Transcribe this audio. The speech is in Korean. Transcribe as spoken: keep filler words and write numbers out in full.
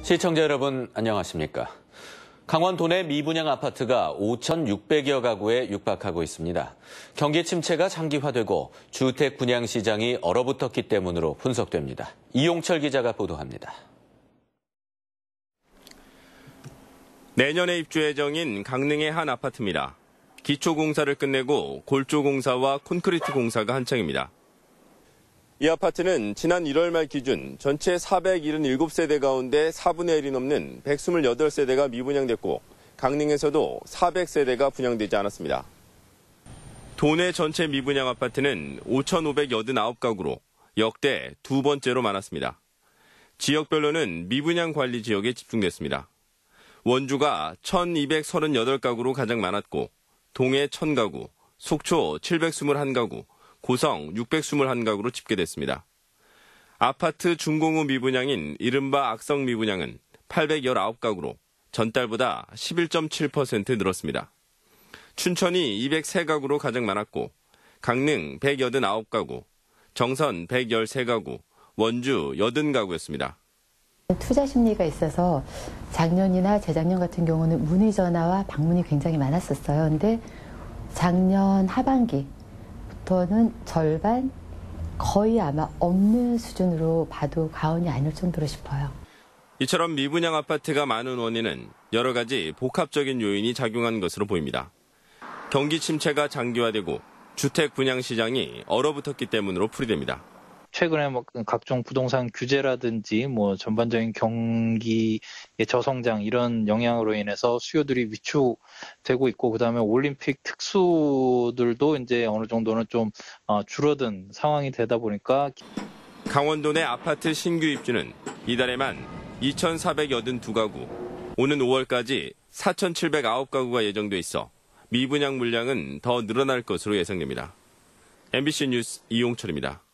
시청자 여러분 안녕하십니까. 강원 도내 미분양 아파트가 오천육백여 가구에 육박하고 있습니다. 경기 침체가 장기화되고 주택 분양 시장이 얼어붙었기 때문으로 분석됩니다. 이용철 기자가 보도합니다. 내년에 입주 예정인 강릉의 한 아파트입니다. 기초공사를 끝내고 골조공사와 콘크리트 공사가 한창입니다. 이 아파트는 지난 일월 말 기준 전체 사백칠십칠 세대 가운데 사분의 일이 넘는 백이십팔 세대가 미분양됐고 강릉에서도 사백 세대가 분양되지 않았습니다. 도내 전체 미분양 아파트는 오천오백팔십구 가구로 역대 두 번째로 많았습니다. 지역별로는 미분양 관리 지역에 집중됐습니다. 원주가 천이백삼십팔 가구로 가장 많았고 동해 천 가구, 속초 칠백이십일 가구, 고성 육백이십일 가구로 집계됐습니다. 아파트 준공후 미분양인 이른바 악성 미분양은 팔백십구 가구로 전달보다 십일 점 칠 퍼센트 늘었습니다. 춘천이 이백삼 가구로 가장 많았고 강릉 백팔십구 가구, 정선 백십삼 가구, 원주 팔십 가구였습니다. 투자 심리가 있어서 작년이나 재작년 같은 경우는 문의 전화와 방문이 굉장히 많았었어요. 근데 작년 하반기부터는 절반, 거의 아마 없는 수준으로 봐도 과언이 아닐 정도로 싶어요. 이처럼 미분양 아파트가 많은 원인은 여러 가지 복합적인 요인이 작용한 것으로 보입니다. 경기 침체가 장기화되고 주택 분양 시장이 얼어붙었기 때문으로 풀이됩니다. 최근에 뭐 각종 부동산 규제라든지 뭐 전반적인 경기의 저성장 이런 영향으로 인해서 수요들이 위축되고 있고 그다음에 올림픽 특수들도 이제 어느 정도는 좀 줄어든 상황이 되다 보니까 강원도 내 아파트 신규 입주는 이달에만 이천사백팔십이 가구, 오는 오월까지 사천칠백구 가구가 예정돼 있어 미분양 물량은 더 늘어날 것으로 예상됩니다. 엠비씨 뉴스 이용철입니다.